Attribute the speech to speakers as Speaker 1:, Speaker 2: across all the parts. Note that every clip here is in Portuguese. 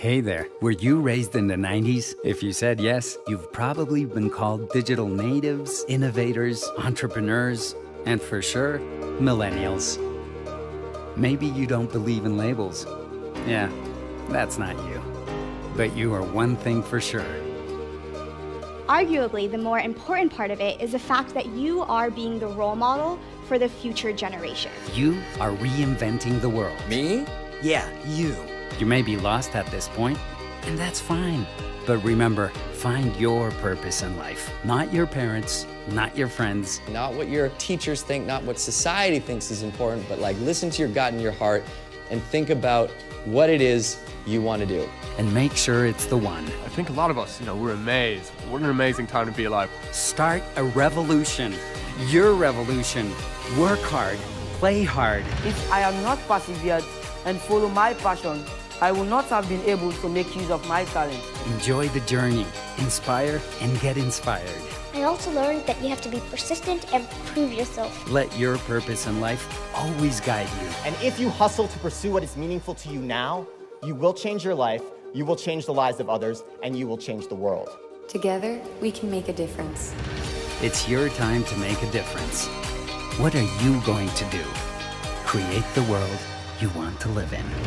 Speaker 1: Hey there, were you raised in the 90s? If you said yes, you've probably been called digital natives, innovators, entrepreneurs, and for sure, millennials. Maybe you don't believe in labels. Yeah, that's not you. But you are one thing for sure.
Speaker 2: Arguably, the more important part of it is the fact that you are being the role model for the future generation.
Speaker 1: You are reinventing the world.
Speaker 3: Me?
Speaker 1: Yeah, you. You may be lost at this point, and that's fine. But remember, find your purpose in life. Not your parents, not your friends.
Speaker 3: Not what your teachers think, not what society thinks is important, but like listen to your gut and your heart and think about what it is you want to do.
Speaker 1: And make sure it's the one.
Speaker 4: I think a lot of us, we're amazed. What an amazing time to be alive.
Speaker 1: Start a revolution. Your revolution. Work hard. Play hard.
Speaker 5: If I had not persevered and followed my passion, I would not have been able to make use of my talent.
Speaker 1: Enjoy the journey. Inspire and get inspired.
Speaker 6: I also learned that you have to be persistent and prove yourself.
Speaker 1: Let your purpose in life always guide you.
Speaker 7: And if you hustle to pursue what is meaningful to you now, you will change your life, you will change the lives of others, and you will change the world.
Speaker 8: Together, we can make a difference.
Speaker 1: It's your time to make a difference. What are you going to do? Create the world you want to live in.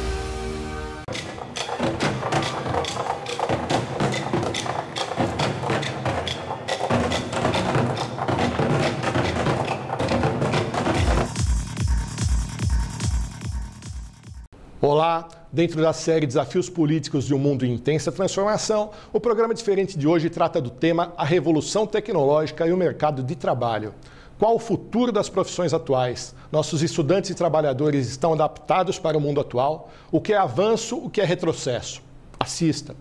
Speaker 9: Olá! Dentro da série Desafios Políticos de um Mundo em Intensa Transformação, o programa Diferente de hoje trata do tema A Revolução Tecnológica e o Mercado de Trabalho. Qual o futuro das profissões atuais? Nossos estudantes e trabalhadores estão adaptados para o mundo atual? O que é avanço, o que é retrocesso? Assista!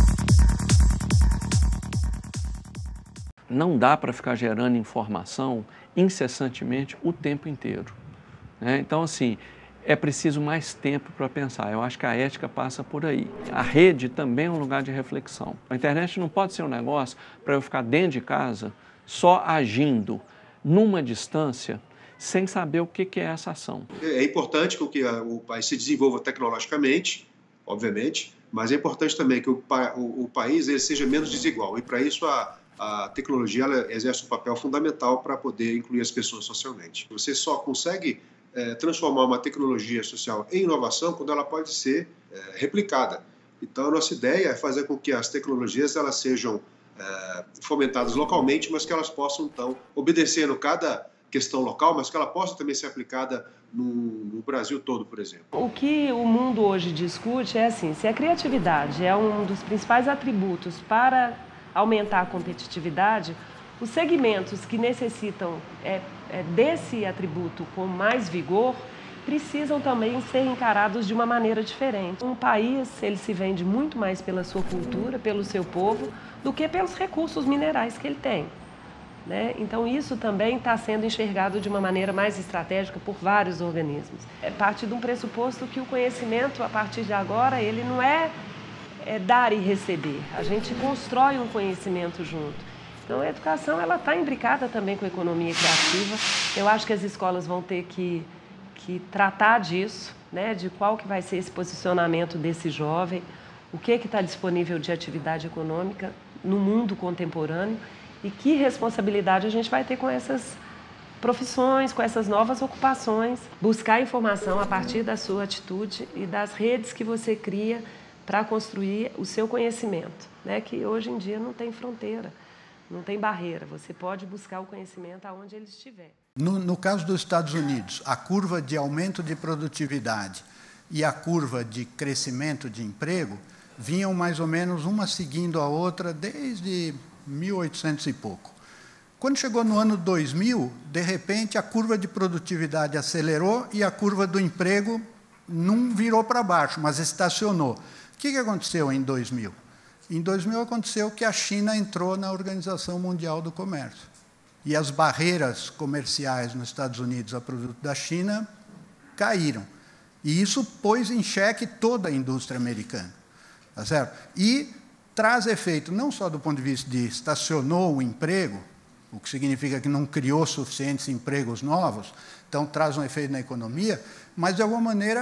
Speaker 10: Não dá para ficar gerando informação incessantemente o tempo inteiro, né? Então, assim, é preciso mais tempo para pensar. Eu acho que a ética passa por aí. A rede também é um lugar de reflexão. A internet não pode ser um negócio para eu ficar dentro de casa só agindo numa distância sem saber o que é essa ação.
Speaker 11: É importante que o país se desenvolva tecnologicamente, obviamente, mas é importante também que o país ele seja menos desigual. E para isso a tecnologia ela exerce um papel fundamental para poder incluir as pessoas socialmente. Você só consegue transformar uma tecnologia social em inovação quando ela pode ser replicada. Então, a nossa ideia é fazer com que as tecnologias elas sejam fomentadas localmente, mas que elas possam, então, obedecendo cada questão local, mas que ela possa também ser aplicada no Brasil todo, por exemplo.
Speaker 12: O que o mundo hoje discute é assim, se a criatividade é um dos principais atributos para aumentar a competitividade, os segmentos que necessitam desse atributo com mais vigor precisam também ser encarados de uma maneira diferente. Um país, ele se vende muito mais pela sua cultura, pelo seu povo, do que pelos recursos minerais que ele tem, né? Então isso também está sendo enxergado de uma maneira mais estratégica por vários organismos. É parte de um pressuposto que o conhecimento, a partir de agora, ele não é dar e receber. A gente constrói um conhecimento junto. Então, a educação ela está imbricada também com a economia criativa. Eu acho que as escolas vão ter que tratar disso, né? De qual que vai ser esse posicionamento desse jovem, o que está disponível de atividade econômica no mundo contemporâneo e que responsabilidade a gente vai ter com essas profissões, com essas novas ocupações. Buscar informação a partir da sua atitude e das redes que você cria para construir o seu conhecimento, né? Que hoje em dia não tem fronteira. Não tem barreira, você pode buscar o conhecimento aonde ele estiver.
Speaker 13: No caso dos Estados Unidos, a curva de aumento de produtividade e a curva de crescimento de emprego vinham mais ou menos uma seguindo a outra desde 1800 e pouco. Quando chegou no ano 2000, de repente, a curva de produtividade acelerou e a curva do emprego não virou para baixo, mas estacionou. O que aconteceu em 2000? Em 2000 aconteceu que a China entrou na Organização Mundial do Comércio. E as barreiras comerciais nos Estados Unidos a produto da China caíram. E isso pôs em xeque toda a indústria americana. Tá certo? E traz efeito não só do ponto de vista de estacionou o emprego, o que significa que não criou suficientes empregos novos, então traz um efeito na economia, mas, de alguma maneira,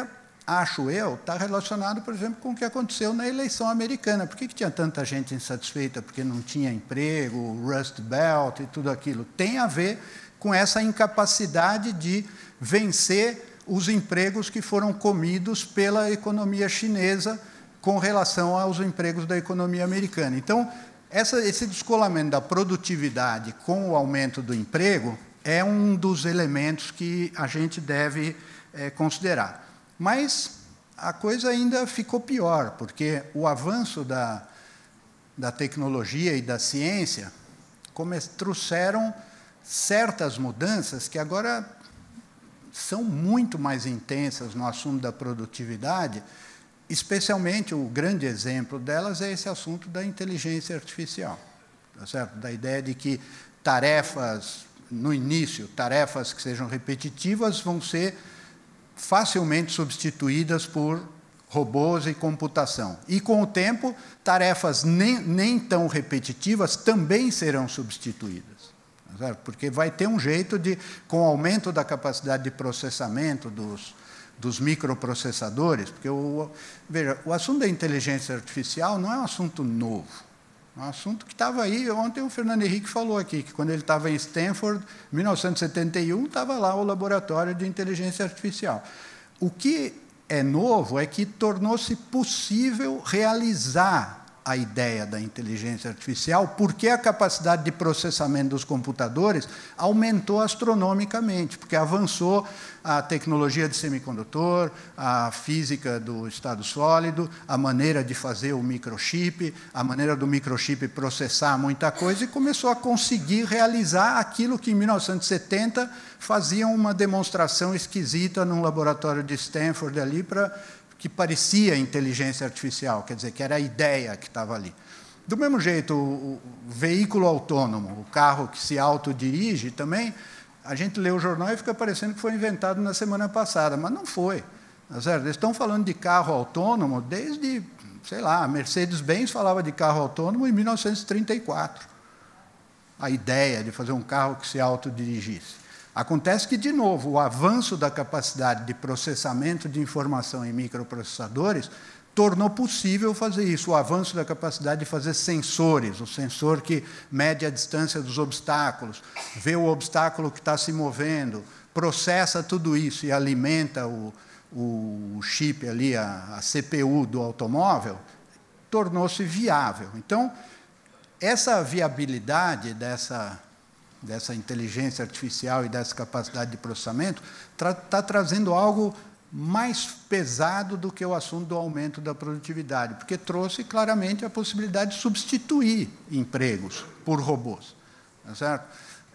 Speaker 13: acho eu, está relacionado, por exemplo, com o que aconteceu na eleição americana. Por que tinha tanta gente insatisfeita? Porque não tinha emprego, Rust Belt e tudo aquilo. Tem a ver com essa incapacidade de vencer os empregos que foram comidos pela economia chinesa com relação aos empregos da economia americana. Então, esse descolamento da produtividade com o aumento do emprego é um dos elementos que a gente deve considerar. Mas a coisa ainda ficou pior, porque o avanço da tecnologia e da ciência trouxeram certas mudanças que agora são muito mais intensas no assunto da produtividade, especialmente o grande exemplo delas é esse assunto da inteligência artificial, tá certo? Da ideia de que tarefas, no início, tarefas que sejam repetitivas vão ser facilmente substituídas por robôs e computação. E, com o tempo, tarefas nem tão repetitivas também serão substituídas. Porque vai ter um jeito de, com o aumento da capacidade de processamento dos microprocessadores, porque, veja, o assunto da inteligência artificial não é um assunto novo. É um assunto que estava aí, ontem o Fernando Henrique falou aqui, que quando ele estava em Stanford, em 1971, estava lá o laboratório de inteligência artificial. O que é novo é que tornou-se possível realizar a ideia da inteligência artificial, porque a capacidade de processamento dos computadores aumentou astronomicamente, porque avançou a tecnologia de semicondutor, a física do estado sólido, a maneira de fazer o microchip, a maneira do microchip processar muita coisa, e começou a conseguir realizar aquilo que, em 1970, faziam uma demonstração esquisita num laboratório de Stanford ali que parecia inteligência artificial, quer dizer, que era a ideia que estava ali. Do mesmo jeito, o veículo autônomo, o carro que se autodirige também, a gente lê o jornal e fica parecendo que foi inventado na semana passada, mas não foi. Tá certo? Eles estão falando de carro autônomo desde, sei lá, a Mercedes-Benz falava de carro autônomo em 1934. A ideia de fazer um carro que se autodirigisse. Acontece que, de novo, o avanço da capacidade de processamento de informação em microprocessadores tornou possível fazer isso. O avanço da capacidade de fazer sensores, o sensor que mede a distância dos obstáculos, vê o obstáculo que está se movendo, processa tudo isso e alimenta o chip ali, a CPU do automóvel, tornou-se viável. Então, essa viabilidade dessa inteligência artificial e dessa capacidade de processamento está trazendo algo mais pesado do que o assunto do aumento da produtividade, porque trouxe claramente a possibilidade de substituir empregos por robôs. Tá certo?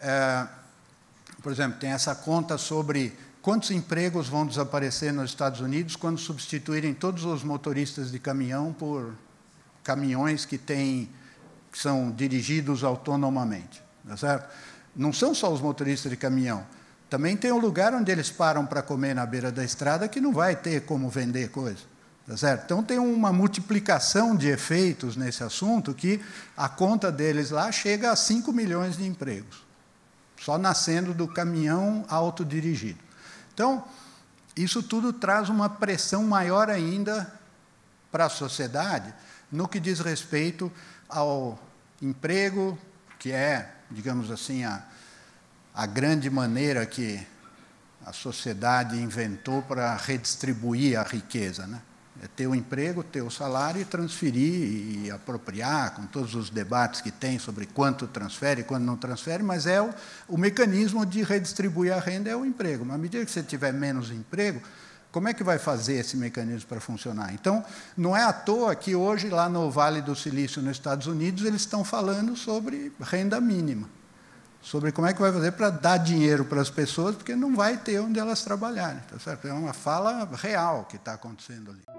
Speaker 13: Por exemplo, tem essa conta sobre quantos empregos vão desaparecer nos Estados Unidos quando substituírem todos os motoristas de caminhão por caminhões que são dirigidos autonomamente. Tá certo? Não são só os motoristas de caminhão. Também tem um lugar onde eles param para comer na beira da estrada que não vai ter como vender coisa. Tá certo? Então, tem uma multiplicação de efeitos nesse assunto que a conta deles lá chega a 5 milhões de empregos, só nascendo do caminhão autodirigido. Então, isso tudo traz uma pressão maior ainda para a sociedade no que diz respeito ao emprego, que é, digamos assim, a grande maneira que a sociedade inventou para redistribuir a riqueza, né? É ter o emprego, ter o salário e transferir e apropriar, com todos os debates que tem sobre quanto transfere e quanto não transfere, mas é o mecanismo de redistribuir a renda é o emprego. Mas à medida que você tiver menos emprego, como é que vai fazer esse mecanismo para funcionar? Então, não é à toa que hoje, lá no Vale do Silício, nos Estados Unidos, eles estão falando sobre renda mínima, sobre como é que vai fazer para dar dinheiro para as pessoas, porque não vai ter onde elas trabalharem. Tá certo? É uma fala real que está acontecendo ali.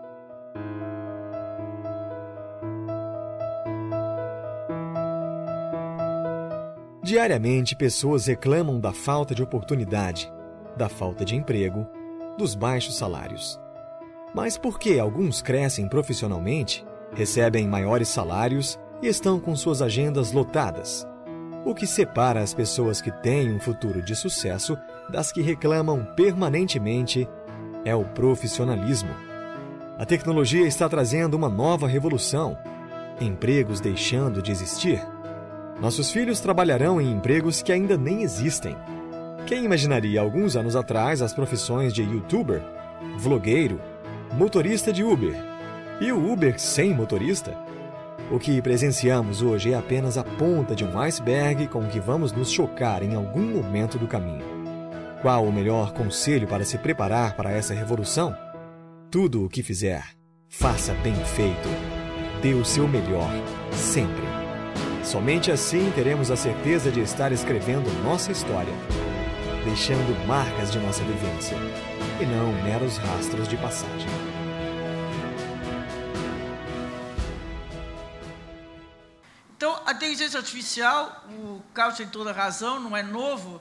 Speaker 14: Diariamente, pessoas reclamam da falta de oportunidade, da falta de emprego, dos baixos salários. Mas por que alguns crescem profissionalmente, recebem maiores salários e estão com suas agendas lotadas? O que separa as pessoas que têm um futuro de sucesso das que reclamam permanentemente é o profissionalismo. A tecnologia está trazendo uma nova revolução. Empregos deixando de existir. Nossos filhos trabalharão em empregos que ainda nem existem. Quem imaginaria alguns anos atrás as profissões de youtuber, vlogueiro, motorista de Uber e o Uber sem motorista? O que presenciamos hoje é apenas a ponta de um iceberg com o que vamos nos chocar em algum momento do caminho. Qual o melhor conselho para se preparar para essa revolução? Tudo o que fizer, faça bem feito. Dê o seu melhor, sempre. Somente assim teremos a certeza de estar escrevendo nossa história, deixando marcas de nossa vivência, e não meros rastros de passagem.
Speaker 15: Então, a inteligência artificial, o Carlos tem toda a razão, não é novo.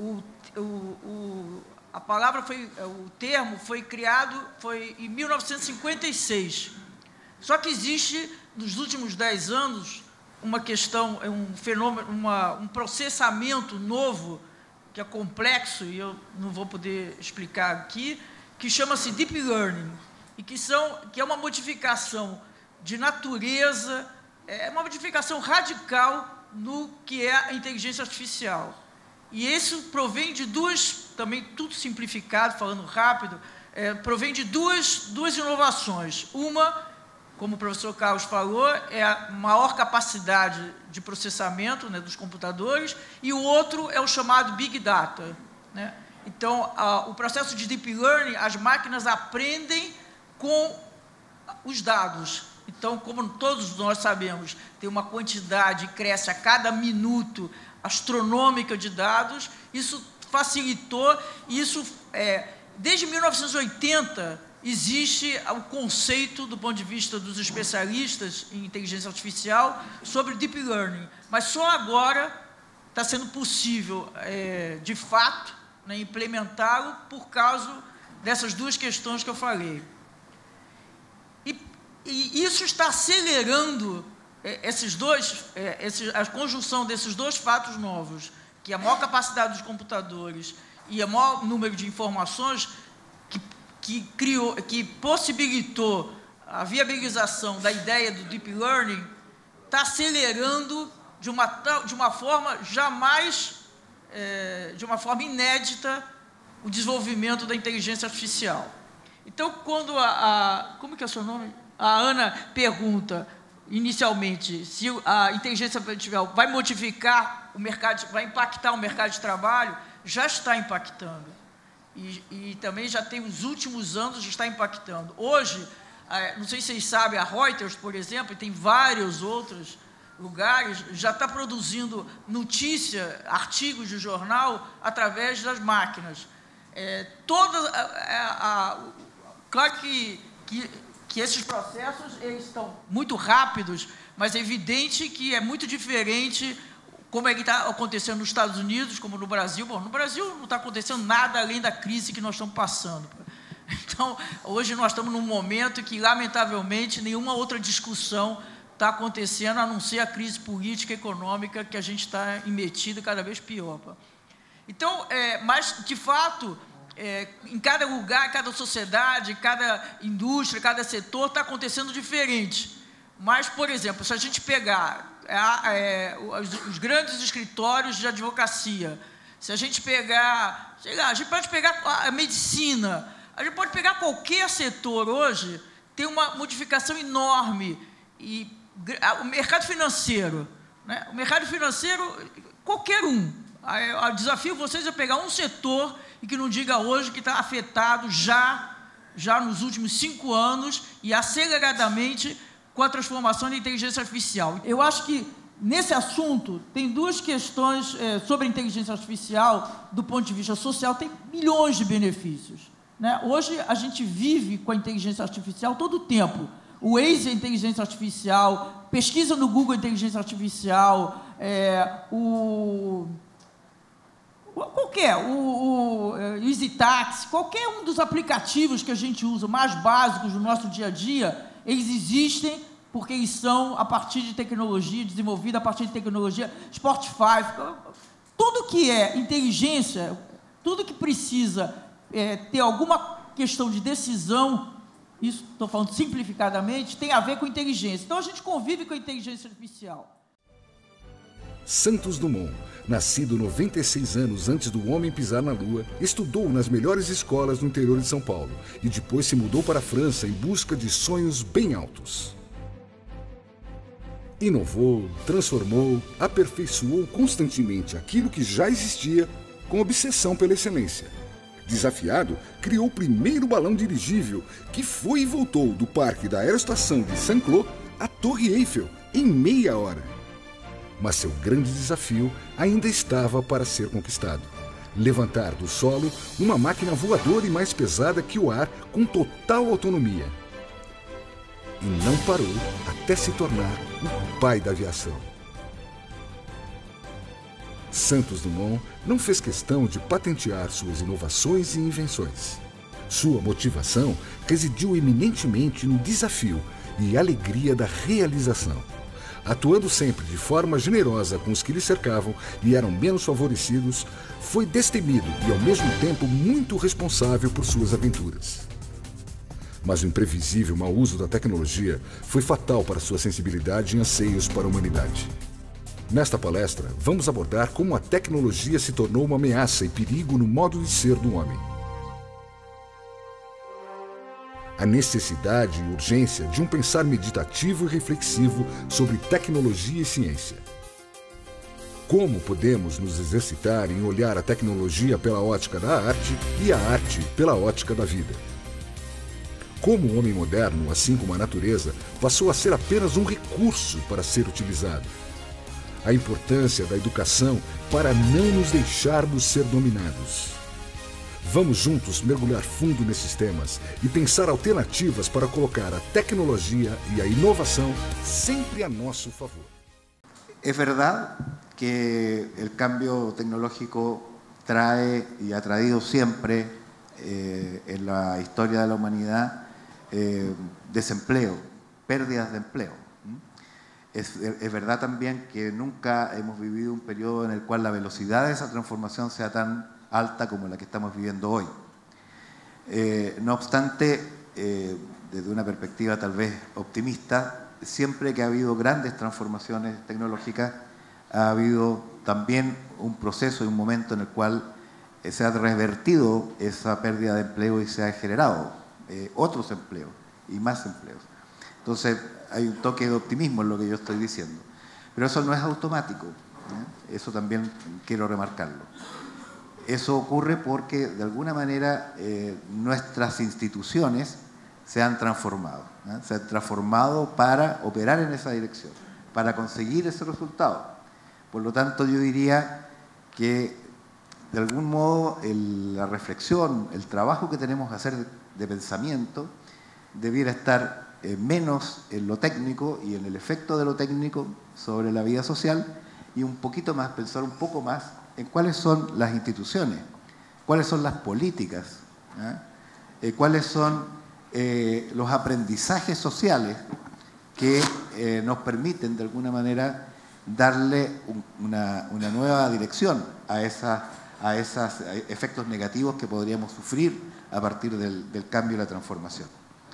Speaker 15: A palavra o termo foi criado em 1956. Só que existe, nos últimos 10 anos, uma questão, um fenômeno, um processamento novo, que é complexo, e eu não vou poder explicar aqui, que chama-se Deep Learning, e que é uma modificação de natureza, é uma modificação radical no que é a inteligência artificial. E isso provém de também tudo simplificado, falando rápido, provém de duas inovações. Uma, como o professor Carlos falou, é a maior capacidade de processamento, né, dos computadores, e o outro é o chamado Big Data, né? Então, o processo de Deep Learning, as máquinas aprendem com os dados. Então, como todos nós sabemos, tem uma quantidade, cresce a cada minuto, astronômica de dados. Isso facilitou, desde 1980, existe o conceito, do ponto de vista dos especialistas em inteligência artificial, sobre Deep Learning. Mas só agora está sendo possível, de fato, né, implementá-lo por causa dessas duas questões que eu falei. E isso está acelerando a conjunção desses dois fatos novos, que é a maior capacidade dos computadores e o maior número de informações, que possibilitou a viabilização da ideia do Deep Learning, está acelerando de uma forma de uma forma inédita, o desenvolvimento da inteligência artificial. Então, quando como que é o seu nome? A Ana pergunta, inicialmente, se a inteligência artificial vai modificar o mercado, vai impactar o mercado de trabalho, já está impactando. E também já tem, os últimos anos, já está impactando. Hoje, não sei se vocês sabem, a Reuters, por exemplo, e tem vários outros lugares, já está produzindo notícia, artigos de jornal, através das máquinas. Claro que esses processos eles estão muito rápidos, mas é evidente que é muito diferente como é que está acontecendo nos Estados Unidos, como no Brasil. Bom, no Brasil não está acontecendo nada além da crise que nós estamos passando. Então, hoje nós estamos num momento que, lamentavelmente, nenhuma outra discussão está acontecendo, a não ser a crise política e econômica que a gente está metido cada vez pior. Então, mas, de fato, em cada lugar, cada sociedade, cada indústria, cada setor está acontecendo diferente. Mas, por exemplo, se a gente pegar os grandes escritórios de advocacia, se a gente pegar, sei lá, a gente pode pegar a medicina, a gente pode pegar qualquer setor hoje, tem uma modificação enorme. E o mercado financeiro, né? O mercado financeiro, qualquer um. Eu desafio vocês a pegar um setor e que não diga hoje que está afetado já nos últimos 5 anos e aceleradamente com a transformação da inteligência artificial. Eu acho que, nesse assunto, tem duas questões sobre a inteligência artificial, do ponto de vista social, tem milhões de benefícios, né? Hoje, a gente vive com a inteligência artificial todo o tempo. O Waze é inteligência artificial, pesquisa no Google é inteligência artificial, o EasyTaxi, qualquer um dos aplicativos que a gente usa, mais básicos do nosso dia a dia, eles existem porque eles são a partir de tecnologia, desenvolvida a partir de tecnologia, Spotify, tudo que é inteligência, tudo que precisa ter alguma questão de decisão, isso estou falando simplificadamente, tem a ver com inteligência. Então, a gente convive com a inteligência artificial.
Speaker 16: Santos Dumont, nascido 96 anos antes do homem pisar na Lua, estudou nas melhores escolas no interior de São Paulo e depois se mudou para a França em busca de sonhos bem altos. Inovou, transformou, aperfeiçoou constantemente aquilo que já existia com obsessão pela excelência. Desafiado, criou o primeiro balão dirigível que foi e voltou do parque da Aeroestação de Saint-Cloud à Torre Eiffel em meia hora. Mas seu grande desafio ainda estava para ser conquistado. Levantar do solo uma máquina voadora e mais pesada que o ar com total autonomia. E não parou até se tornar o pai da aviação. Santos Dumont não fez questão de patentear suas inovações e invenções. Sua motivação residiu eminentemente no desafio e alegria da realização. Atuando sempre de forma generosa com os que lhe cercavam e eram menos favorecidos, foi destemido e, ao mesmo tempo, muito responsável por suas aventuras. Mas o imprevisível mau uso da tecnologia foi fatal para sua sensibilidade e anseios para a humanidade. Nesta palestra, vamos abordar como a tecnologia se tornou uma ameaça e perigo no modo de ser do homem. A necessidade e urgência de um pensar meditativo e reflexivo sobre tecnologia e ciência. Como podemos nos exercitar em olhar a tecnologia pela ótica da arte e a arte pela ótica da vida. Como o homem moderno, assim como a natureza, passou a ser apenas um recurso para ser utilizado. A importância da educação para não nos deixarmos ser dominados. Vamos juntos mergulhar fundo nesses temas e pensar alternativas para colocar a tecnologia y a innovación siempre a nuestro favor.
Speaker 17: Es verdad que el cambio tecnológico trae y ha traído siempre en la historia de la humanidad desempleo, pérdidas de empleo. Es verdad también que nunca hemos vivido un periodo en el cual la velocidad de esa transformación sea tan alta como la que estamos viviendo hoy. No obstante, desde una perspectiva tal vez optimista, siempre que ha habido grandes transformaciones tecnológicas, ha habido también un proceso y un momento en el cual se ha revertido esa pérdida de empleo y se ha generado otros empleos y más empleos. Entonces, hay un toque de optimismo en lo que yo estoy diciendo. Pero eso no es automático, ¿eh? Eso también quiero remarcarlo. Eso ocurre porque, de alguna manera, nuestras instituciones se han transformado. Se han transformado para operar en esa dirección, para conseguir ese resultado. Por lo tanto, yo diría que, de algún modo, la reflexión, el trabajo que tenemos que hacer de pensamiento, debiera estar menos en lo técnico y en el efecto de lo técnico sobre la vida social y un poquito más, pensar un poco más en cuáles son las instituciones, cuáles son las políticas, cuáles son los aprendizajes sociales que nos permiten de alguna manera darle una nueva dirección a esos efectos negativos que podríamos sufrir a partir del cambio y la transformación.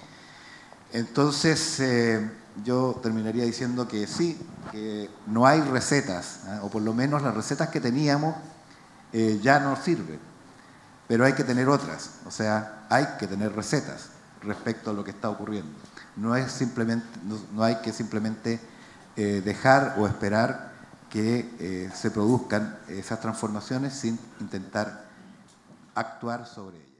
Speaker 17: Entonces, yo terminaría diciendo que sí, que no hay recetas, o por lo menos las recetas que teníamos ya no sirven, pero hay que tener otras, o sea, hay que tener recetas respecto a lo que está ocurriendo. No hay que simplemente dejar o esperar que se produzcan esas transformaciones sin intentar actuar sobre ellas.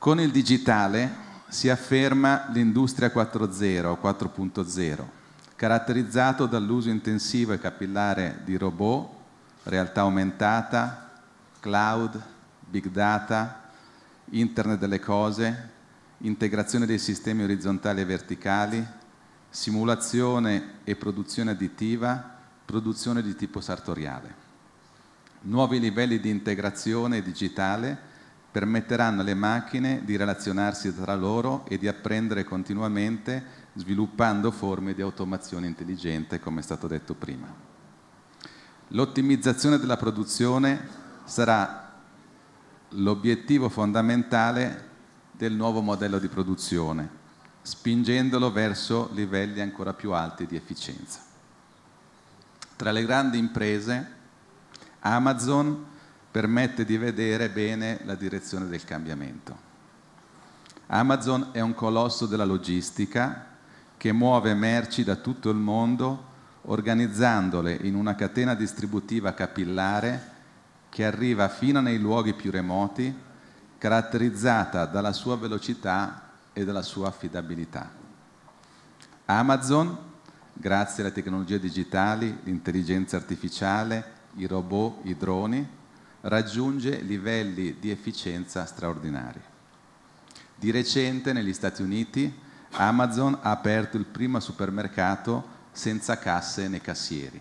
Speaker 18: Con il digitale si afferma l'industria 4.0 o 4.0, caratterizzato dall'uso intensivo e capillare di robot, realtà aumentata, cloud, big data, internet delle cose, integrazione dei sistemi orizzontali e verticali, simulazione e produzione additiva, produzione di tipo sartoriale. Nuovi livelli di integrazione digitale permetteranno alle macchine di relazionarsi tra loro e di apprendere continuamente, sviluppando forme di automazione intelligente, come è stato detto prima. L'ottimizzazione della produzione sarà l'obiettivo fondamentale del nuovo modello di produzione, spingendolo verso livelli ancora più alti di efficienza. Tra le grandi imprese, Amazon permette di vedere bene la direzione del cambiamento. Amazon è un colosso della logistica che muove merci da tutto il mondo, organizzandole in una catena distributiva capillare che arriva fino nei luoghi più remoti, caratterizzata dalla sua velocità e dalla sua affidabilità. Amazon, grazie alle tecnologie digitali, l'intelligenza artificiale, i robot, i droni, raggiunge livelli di efficienza straordinari. Di recente, negli Stati Uniti, Amazon ha aperto il primo supermercato senza casse né cassieri.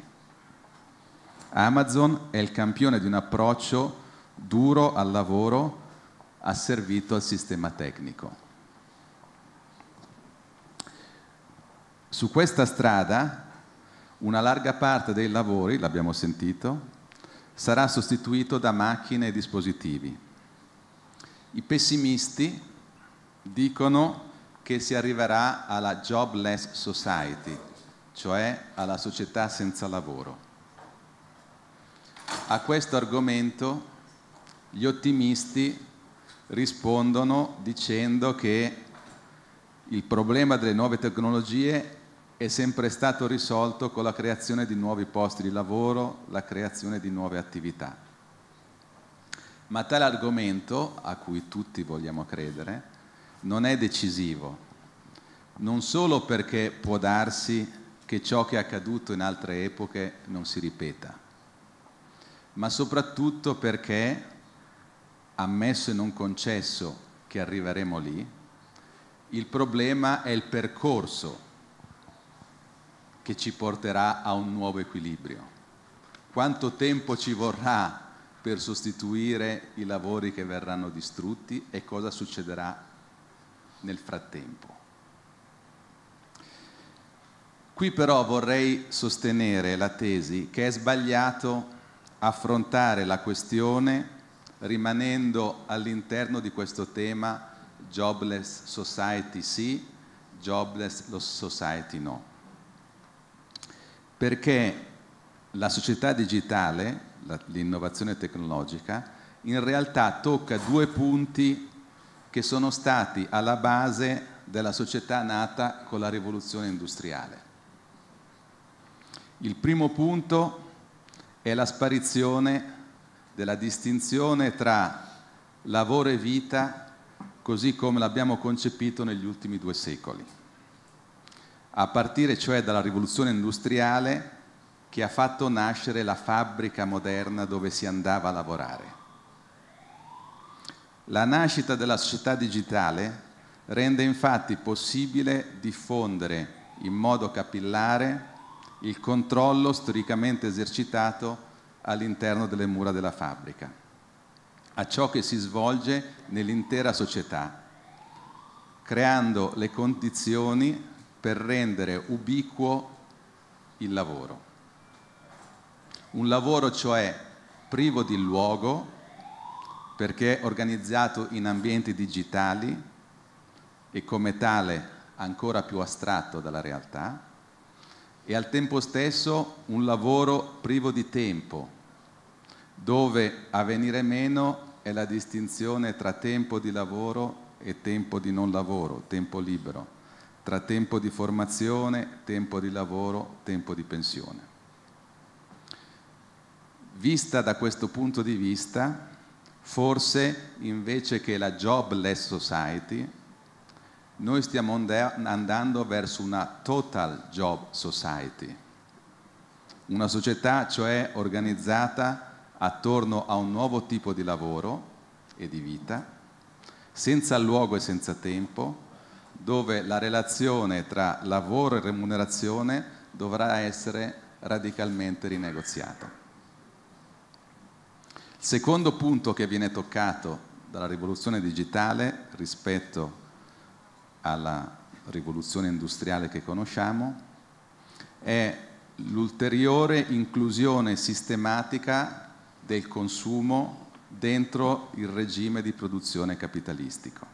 Speaker 18: Amazon è il campione di un approccio duro al lavoro asservito al sistema tecnico. Su questa strada una larga parte dei lavori, l'abbiamo sentito, sarà sostituito da macchine e dispositivi. I pessimisti dicono che si arriverà alla jobless society, cioè alla società senza lavoro. A questo argomento gli ottimisti rispondono dicendo che il problema delle nuove tecnologie è sempre stato risolto con la creazione di nuovi posti di lavoro, la creazione di nuove attività. Ma tale argomento, a cui tutti vogliamo credere, non è decisivo, non solo perché può darsi che ciò che è accaduto in altre epoche non si ripeta, ma soprattutto perché, ammesso e non concesso che arriveremo lì, il problema è il percorso che ci porterà a un nuovo equilibrio. Quanto tempo ci vorrà per sostituire i lavori che verranno distrutti e cosa succederà nel frattempo. Qui però vorrei sostenere la tesi che è sbagliato affrontare la questione rimanendo all'interno di questo tema jobless society sì, jobless society no. Perché la società digitale, l'innovazione tecnologica, in realtà tocca due punti che sono stati alla base della società nata con la rivoluzione industriale. Il primo punto è la sparizione della distinzione tra lavoro e vita così come l'abbiamo concepito negli ultimi 2 secoli, a partire cioè dalla rivoluzione industriale che ha fatto nascere la fabbrica moderna dove si andava a lavorare. La nascita della società digitale rende infatti possibile diffondere in modo capillare il controllo storicamente esercitato all'interno delle mura della fabbrica, a ciò che si svolge nell'intera società, creando le condizioni per rendere ubiquo il lavoro. Un lavoro cioè privo di luogo, perché organizzato in ambienti digitali e come tale ancora più astratto dalla realtà, e al tempo stesso un lavoro privo di tempo, dove a venire meno è la distinzione tra tempo di lavoro e tempo di non lavoro, tempo libero, tra tempo di formazione, tempo di lavoro, tempo di pensione. Vista da questo punto di vista, Forse invece che la jobless society, noi stiamo andando verso una total job society, una società cioè organizzata attorno a un nuovo tipo di lavoro e di vita, senza luogo e senza tempo, dove la relazione tra lavoro e remunerazione dovrà essere radicalmente rinegoziata. Il secondo punto che viene toccato dalla rivoluzione digitale rispetto alla rivoluzione industriale che conosciamo è l'ulteriore inclusione sistematica del consumo dentro il regime di produzione capitalistico.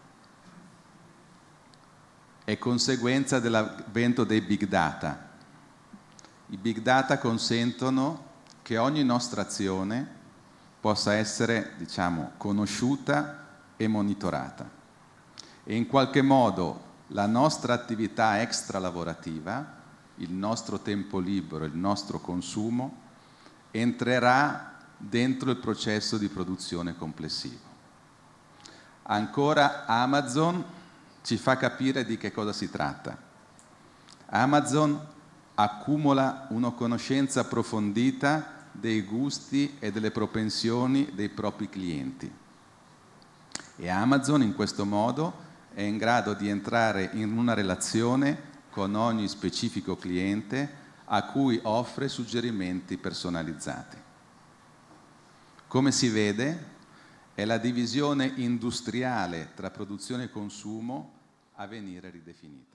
Speaker 18: È conseguenza dell'avvento dei big data. I big data consentono che ogni nostra azione possa essere, diciamo, conosciuta e monitorata. E in qualche modo la nostra attività extralavorativa, il nostro tempo libero, il nostro consumo, entrerà dentro il processo di produzione complessivo. Ancora Amazon ci fa capire di che cosa si tratta. Amazon accumula una conoscenza approfondita dei gusti e delle propensioni dei propri clienti. E Amazon in questo modo è in grado di entrare in una relazione con ogni specifico cliente a cui offre suggerimenti personalizzati. Come si vede, è la divisione industriale tra produzione e consumo a venire ridefinita.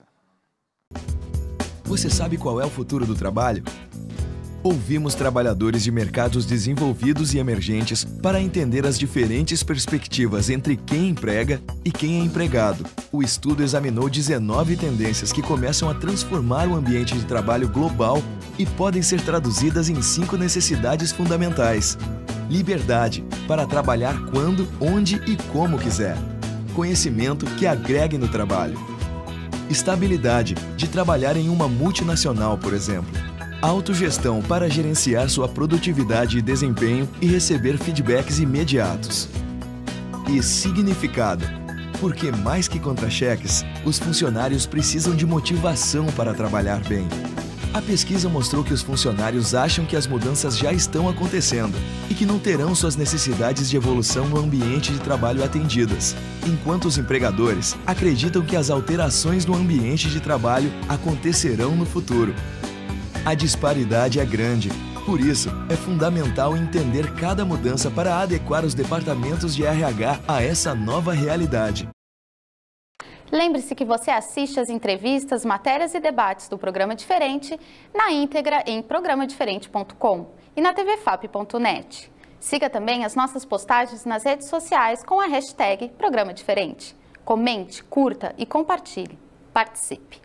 Speaker 19: Você sabe qual é o futuro do trabalho? Ouvimos trabalhadores de mercados desenvolvidos e emergentes para entender as diferentes perspectivas entre quem emprega e quem é empregado. O estudo examinou 19 tendências que começam a transformar o ambiente de trabalho global e podem ser traduzidas em 5 necessidades fundamentais. Liberdade, para trabalhar quando, onde e como quiser. Conhecimento que agregue no trabalho. Estabilidade, de trabalhar em uma multinacional, por exemplo. Autogestão para gerenciar sua produtividade e desempenho e receber feedbacks imediatos. E significado, porque mais que contra-cheques, os funcionários precisam de motivação para trabalhar bem. A pesquisa mostrou que os funcionários acham que as mudanças já estão acontecendo e que não terão suas necessidades de evolução no ambiente de trabalho atendidas, enquanto os empregadores acreditam que as alterações no ambiente de trabalho acontecerão no futuro. A disparidade é grande, por isso é fundamental entender cada mudança para adequar os departamentos de RH a essa nova realidade.
Speaker 20: Lembre-se que você assiste às entrevistas, matérias e debates do Programa Diferente na íntegra em programadiferente.com e na tvfap.net. Siga também as nossas postagens nas redes sociais com a hashtag Programa Diferente. Comente, curta e compartilhe. Participe!